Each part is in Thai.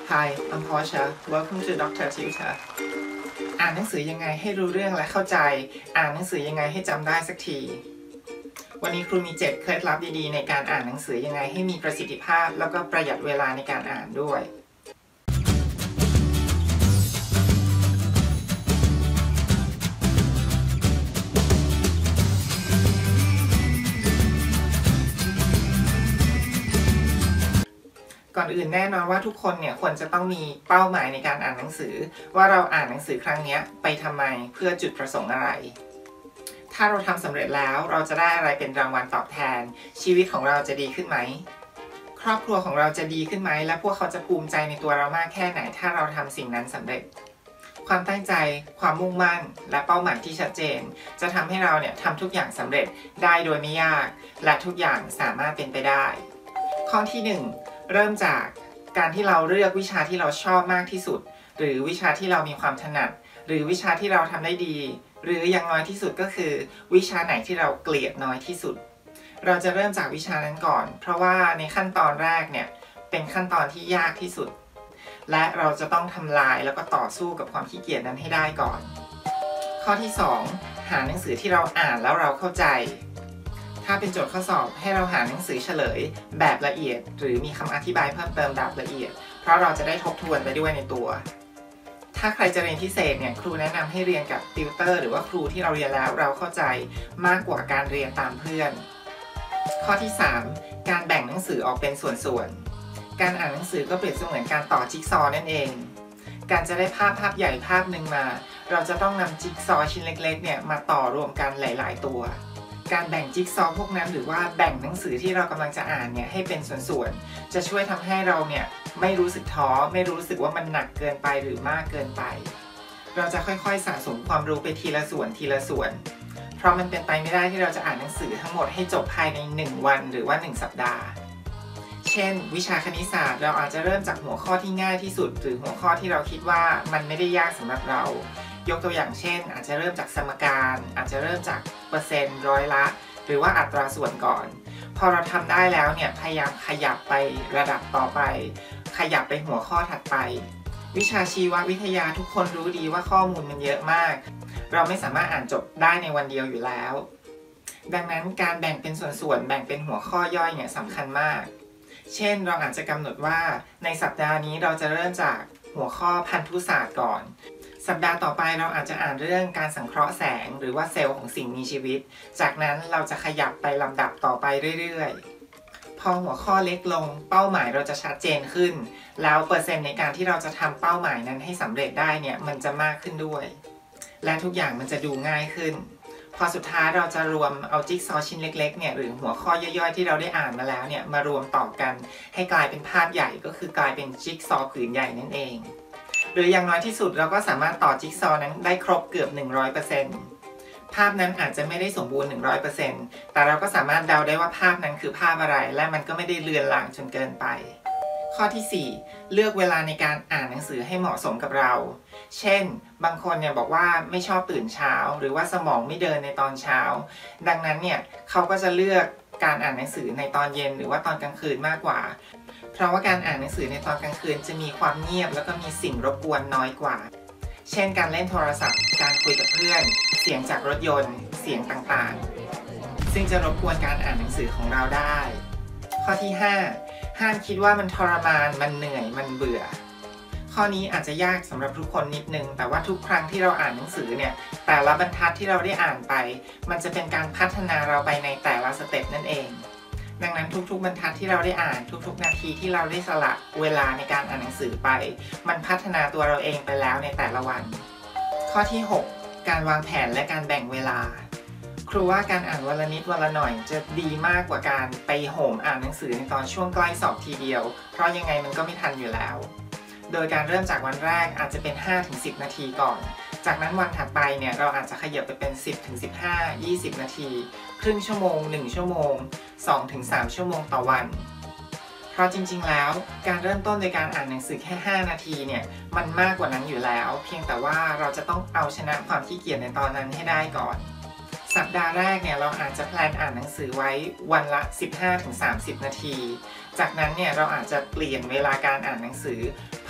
Hi, I'm Portia. Welcome to Dr. Tutor. อ่านหนังสือยังไงให้รู้เรื่องและเข้าใจ อ่านหนังสือยังไงให้จำได้สักที วันนี้ครูมี7เคล็ดลับดีๆในการอ่านหนังสือยังไงให้มีประสิทธิภาพแล้วก็ประหยัดเวลาในการอ่านด้วยก่อนอื่นแน่นอนว่าทุกคนเนี่ยควรจะต้องมีเป้าหมายในการอ่านหนังสือว่าเราอ่านหนังสือครั้งนี้ไปทำไมเพื่อจุดประสงค์อะไรถ้าเราทำสำเร็จแล้วเราจะได้อะไรเป็นรางวัลตอบแทนชีวิตของเราจะดีขึ้นไหมครอบครัวของเราจะดีขึ้นไหมและพวกเขาจะภูมิใจในตัวเรามากแค่ไหนถ้าเราทำสิ่งนั้นสำเร็จความตั้งใจความมุ่งมั่นและเป้าหมายที่ชัดเจนจะทำให้เราเนี่ยทำทุกอย่างสำเร็จได้โดยไม่ยากและทุกอย่างสามารถเป็นไปได้ข้อที่ 1เริ่มจากการที่เราเลือกวิชาที่เราชอบมากที่สุดหรือวิชาที่เรามีความถนัดหรือวิชาที่เราทำได้ดีหรืออย่างน้อยที่สุดก็คือวิชาไหนที่เราเกลียดน้อยที่สุดเราจะเริ่มจากวิชานั้นก่อนเพราะว่าในขั้นตอนแรกเนี่ยเป็นขั้นตอนที่ยากที่สุดและเราจะต้องทำลายแล้วก็ต่อสู้กับความขี้เกียจนั้นให้ได้ก่อนข้อที่ 2หาหนังสือที่เราอ่านแล้วเราเข้าใจถ้าเป็นโจทย์ข้อสอบให้เราหาหนังสือเฉลยแบบละเอียดหรือมีคำอธิบายเพิ่มเติมแบบละเอียดเพราะเราจะได้ทบทวนไปด้วยในตัวถ้าใครจะเรียนพิเศษเนี่ยครูแนะนำให้เรียนกับติวเตอร์หรือว่าครูที่เราเรียนแล้วเราเข้าใจมากกว่าการเรียนตามเพื่อนข้อที่ 3การแบ่งหนังสือออกเป็นส่วนๆการอ่านหนังสือก็เปรียบเสมือนการต่อจิ๊กซอว์นั่นเองการจะได้ภาพใหญ่ภาพหนึ่งมาเราจะต้องนำจิ๊กซอว์ชิ้นเล็กๆเนี่ยมาต่อรวมกันหลายๆตัวการแบ่งจิ๊กซอว์พวกนั้นหรือว่าแบ่งหนังสือที่เรากำลังจะอ่านเนี่ยให้เป็นส่วนๆจะช่วยทำให้เราเนี่ยไม่รู้สึกท้อไม่รู้สึกว่ามันหนักเกินไปหรือมากเกินไปเราจะค่อยๆสะสมความรู้ไปทีละส่วนเพราะมันเป็นไปไม่ได้ที่เราจะอ่านหนังสือทั้งหมดให้จบภายใน1วันหรือว่า1สัปดาห์เช่นวิชาคณิตศาสตร์เราอาจจะเริ่มจากหัวข้อที่ง่ายที่สุดหรือหัวข้อที่เราคิดว่ามันไม่ได้ยากสำหรับเรายกตัวอย่างเช่นอาจจะเริ่มจากสมการอาจจะเริ่มจากเปอร์เซ็นต์ร้อยละหรือว่าอัตราส่วนก่อนพอเราทำได้แล้วเนี่ยพยายามขยับไประดับต่อไปขยับไปหัวข้อถัดไปวิชาชีววิทยาทุกคนรู้ดีว่าข้อมูลมันเยอะมากเราไม่สามารถอ่านจบได้ในวันเดียวอยู่แล้วดังนั้นการแบ่งเป็นส่วนๆแบ่งเป็นหัวข้อย่อยเนี่ยสำคัญมากเช่นเราอาจจะกำหนดว่าในสัปดาห์นี้เราจะเริ่มจากหัวข้อพันธุศาสตร์ก่อนสัปดาห์ต่อไปเราอาจจะอ่านเรื่องการสังเคราะห์แสงหรือว่าเซลล์ของสิ่งมีชีวิตจากนั้นเราจะขยับไปลำดับต่อไปเรื่อยๆพอหัวข้อเล็กลงเป้าหมายเราจะชัดเจนขึ้นแล้วเปอร์เซ็นต์ในการที่เราจะทำเป้าหมายนั้นให้สำเร็จได้เนี่ยมันจะมากขึ้นด้วยและทุกอย่างมันจะดูง่ายขึ้นพอสุดท้ายเราจะรวมเอาจิ๊กซอว์ชิ้นเล็กๆเนี่ยหรือหัวข้อย่อยๆที่เราได้อ่านมาแล้วเนี่ยมารวมต่อกันให้กลายเป็นภาพใหญ่ก็คือกลายเป็นจิ๊กซอว์ผืนใหญ่นั่นเองหรืออย่างน้อยที่สุดเราก็สามารถต่อจิ๊กซอว์นั้นได้ครบเกือบ 100% ภาพนั้นอาจจะไม่ได้สมบูรณ์ 100% แต่เราก็สามารถเดาได้ว่าภาพนั้นคือภาพอะไรและมันก็ไม่ได้เลือนลางจนเกินไปข้อที่ 4เลือกเวลาในการอ่านหนังสือให้เหมาะสมกับเราเช่นบางคนเนี่ยบอกว่าไม่ชอบตื่นเช้าหรือว่าสมองไม่เดินในตอนเช้าดังนั้นเนี่ยเขาก็จะเลือกการอ่านหนังสือในตอนเย็นหรือว่าตอนกลางคืนมากกว่าเพราะว่าการอ่านหนังสือในตอนกลางคืนจะมีความเงียบแล้วก็มีสิ่งรบกวนน้อยกว่าเช่นการเล่นโทรศัพท์การคุยกับเพื่อนเสียงจากรถยนต์เสียงต่างๆซึ่งจะรบกวนการอ่านหนังสือของเราได้ข้อที่ 5ห้ามคิดว่ามันทรมานมันเหนื่อยมันเบื่อข้อนี้อาจจะยากสำหรับทุกคนนิดนึงแต่ว่าทุกครั้งที่เราอ่านหนังสือเนี่ยแต่ละบรรทัดที่เราได้อ่านไปมันจะเป็นการพัฒนาเราไปในแต่ละสเต็ปนั่นเองดังนั้นทุกๆบรรทัดที่เราได้อ่านทุกๆนาทีที่เราได้สละเวลาในการอ่านหนังสือไปมันพัฒนาตัวเราเองไปแล้วในแต่ละวันข้อที่ 6การวางแผนและการแบ่งเวลาครูว่าการอ่านวันละนิดวันละหน่อยจะดีมากกว่าการไปโหมอ่านหนังสือในตอนช่วงใกล้สอบทีเดียวเพราะยังไงมันก็ไม่ทันอยู่แล้วโดยการเริ่มจากวันแรกอาจจะเป็น 5-10 นาทีก่อนจากนั้นวันถัดไปเนี่ยเราอาจจะขยับไปเป็น 10-15-20 นาทีครึ่งชั่วโมง1ชั่วโมง 2-3 ชั่วโมงต่อวันเพราะจริงๆแล้วการเริ่มต้นในการอ่านหนังสือแค่5นาทีเนี่ยมันมากกว่านั้นอยู่แล้วเพียงแต่ว่าเราจะต้องเอาชนะความขี้เกียจในตอนนั้นให้ได้ก่อนสัปดาห์แรกเนี่ยเราอาจจะแพลนอ่านหนังสือไว้วันละ 15-30 นาทีจากนั้นเนี่ยเราอาจจะเปลี่ยนเวลาการอ่านหนังสือเ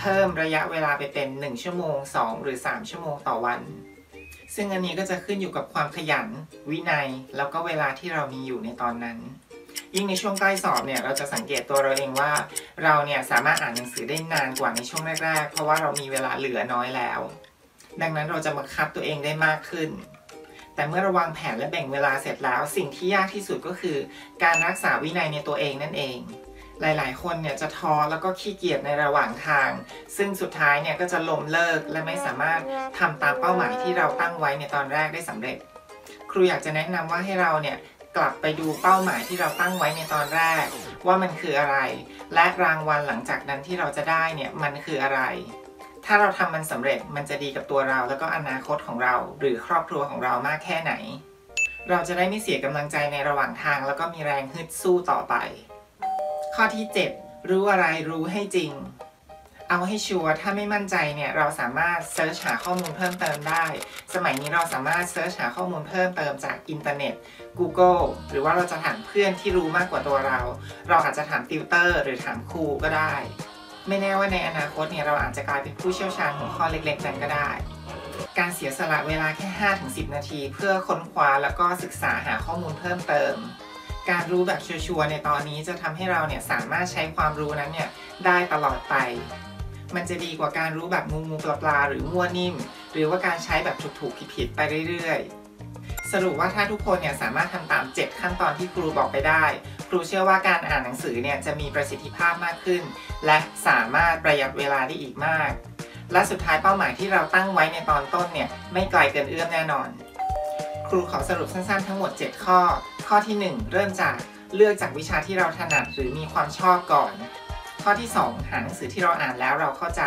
พิ่มระยะเวลาไปเป็น1ชั่วโมง2หรือ3ชั่วโมงต่อวันซึ่งอันนี้ก็จะขึ้นอยู่กับความขยันวินัยแล้วก็เวลาที่เรามีอยู่ในตอนนั้นยิ่งในช่วงใกล้สอบเนี่ยเราจะสังเกตตัวเราเองว่าเราเนี่ยสามารถอ่านหนังสือได้นานกว่าในช่วงแรกๆเพราะว่าเรามีเวลาเหลือน้อยแล้วดังนั้นเราจะบังคับตัวเองได้มากขึ้นแต่เมื่อเราวางแผนและแบ่งเวลาเสร็จแล้วสิ่งที่ยากที่สุดก็คือการรักษาวินัยในตัวเองนั่นเองหลายๆคนเนี่ยจะท้อแล้วก็ขี้เกียจในระหว่างทางซึ่งสุดท้ายเนี่ยก็จะล้มเลิกและไม่สามารถทำตามเป้าหมายที่เราตั้งไว้ในตอนแรกได้สำเร็จครูอยากจะแนะนำว่าให้เราเนี่ยกลับไปดูเป้าหมายที่เราตั้งไว้ในตอนแรกว่ามันคืออะไรและรางวัลหลังจากนั้นที่เราจะได้เนี่ยมันคืออะไรถ้าเราทำมันสำเร็จมันจะดีกับตัวเราแล้วก็อนาคตของเราหรือครอบครัวของเรามากแค่ไหนเราจะได้ไม่เสียกำลังใจในระหว่างทางแล้วก็มีแรงฮึดสู้ต่อไปข้อที่7รู้อะไรรู้ให้จริงเอาให้ชัวร์ถ้าไม่มั่นใจเนี่ยเราสามารถเซิร์ชหาข้อมูลเพิ่มเติมได้สมัยนี้เราสามารถเซิร์ชหาข้อมูลเพิ่มเติมจากอินเทอร์เน็ต Google หรือว่าเราจะถามเพื่อนที่รู้มากกว่าตัวเราอาจจะถามติวเตอร์หรือถามครูก็ได้ไม่แน่ว่าในอนาคตเนี่ยเราอาจจะกลายเป็นผู้เชี่ยวชาญหัวข้อเล็กๆนั้นก็ได้การเสียสละเวลาแค่ 5-10 นาทีเพื่อค้นคว้าแล้วก็ศึกษาหาข้อมูลเพิ่มเติมการรู้แบบชัวร์ๆในตอนนี้จะทำให้เราเนี่ยสามารถใช้ความรู้นั้นเนี่ยได้ตลอดไปมันจะดีกว่าการรู้แบบงูๆปลาๆหรือมั่วนิ่มหรือว่าการใช้แบบถูกๆผิดๆไปเรื่อยๆสรุปว่าถ้าทุกคนเนี่ยสามารถทำตาม7ขั้นตอนที่ครูบอกไปได้ครูเชื่อว่าการอ่านหนังสือเนี่ยจะมีประสิทธิภาพมากขึ้นและสามารถประหยัดเวลาได้อีกมากและสุดท้ายเป้าหมายที่เราตั้งไว้ในตอนต้นเนี่ยไม่ไกลเกินเอื้อมแน่นอนครูขอสรุปสั้นๆทั้งหมด7ข้อที่1เริ่มจากเลือกจากวิชาที่เราถนัดหรือมีความชอบก่อนข้อที่2หาหนังสือที่เราอ่านแล้วเราเข้าใจ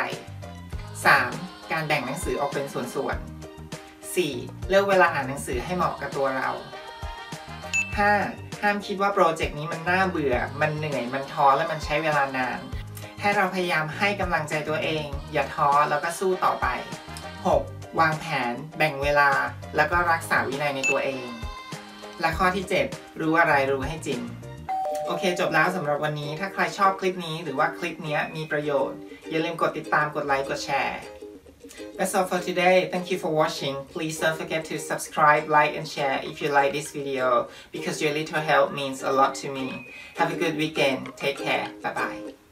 3. การแบ่งหนังสือออกเป็นส่วนๆ 4. เลือกเวลาอ่านหนังสือให้เหมาะกับตัวเรา 5. ห้ามคิดว่าโปรเจกต์นี้มันน่าเบื่อมันเหนื่อยมันท้อและมันใช้เวลานานให้เราพยายามให้กำลังใจตัวเองอย่าท้อแล้วก็สู้ต่อไป 6. วางแผนแบ่งเวลาแล้วก็รักษาวินัยในตัวเองและข้อที่7รู้อะไรรู้ให้จริงโอเคจบแล้วสำหรับวันนี้ถ้าใครชอบคลิปนี้หรือว่าคลิปนี้มีประโยชน์อย่าลืมกดติดตามกดไลค์กดแชร์ That's all for today. Thank you for watching. Please don't forget to subscribe, like and share if you like this video because your little help means a lot to me. Have a good weekend. Take care. Bye bye.